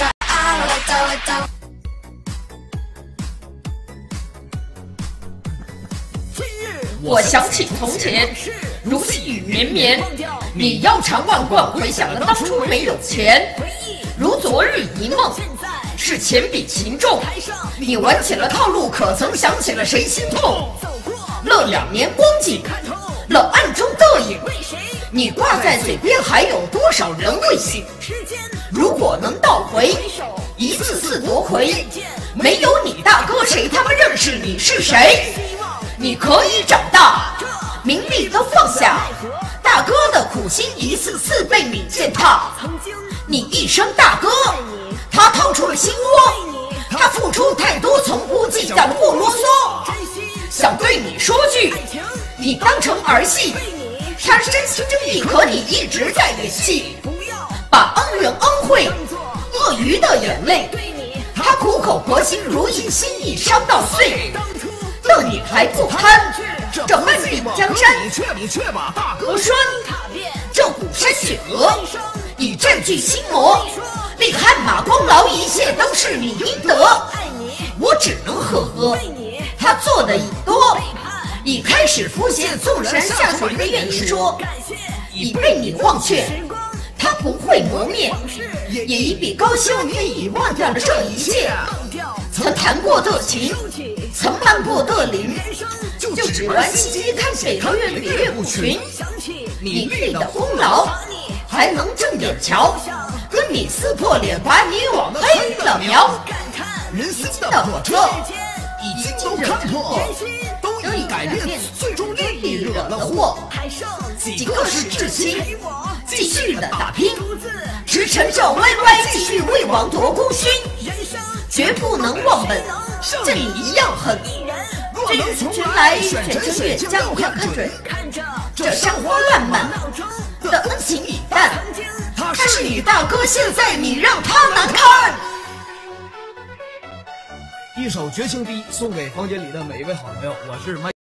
我想起从前，如细雨绵绵，你腰缠万贯，回想了当初没有钱，如昨日一梦，是钱比情重。你玩起了套路，可曾想起了谁心痛？乐2年光景，乐暗中的影，你挂在嘴边，还有多少人未醒？如果能倒回，一次次夺回，没有你大哥，谁他妈认识你是谁？你可以长大，名利都放下，大哥的苦心一次次被你践踏。你一声大哥，他掏出了心窝，他付出太多，从不计较不啰嗦。想对你说句，你当成儿戏，他真心真意，可你一直在演戏。把恩人恩惠鳄鱼的眼泪，他苦口婆心，如今心已伤到碎。乐你还不堪这半壁江山， 你却把大哥我说你这古山雪娥已占据心魔，立汗马功劳，一切都是你应得。我只能呵呵，他做的已多，已开始浮现纵然下水的愿意说，已被你忘却，他不会磨灭，也已比高修愿已忘掉了这一切。曾谈过的情，曾漫过的林，就只玩心机，看北河越比越不群。你立的功劳，还能正眼瞧，跟你撕破脸，把你往黑了描。 人心的火车已经都看破， 都已改变，最终你惹了祸。几个是至亲，继续的打拼，驰骋这歪歪，继续为王夺功勋，绝不能忘本，这你一样狠。这日群来选着越将看准，这山花烂漫的恩情已淡，他是你大哥，现在你让他难堪。 一首绝情逼送给房间里的每一位好朋友，我是麦。